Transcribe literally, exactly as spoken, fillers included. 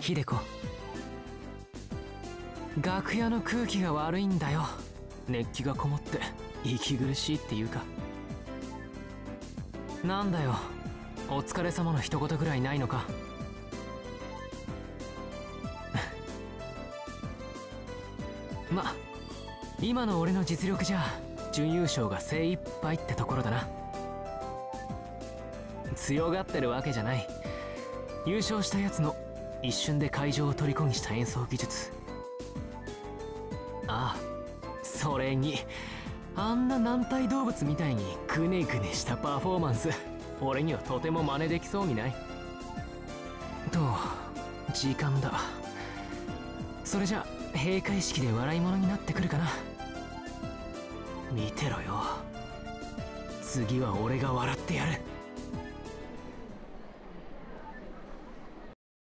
秀子。楽屋の空気が悪いんだよ。熱気がこもって息苦しいっていうか。なんだよ、お疲れ様の一言ぐらいないのか。ま、今の俺の実力じゃ準優勝が精一杯ってところだな。強がってるわけじゃない。優勝したやつの一瞬で会場を虜にした演奏技術。ああ、それにあんな軟体動物みたいにグネグネしたパフォーマンス、俺にはとても真似できそうにない。と、時間だ。それじゃ閉会式で笑い物になってくるかな。見てろよ、次は俺が笑ってやる。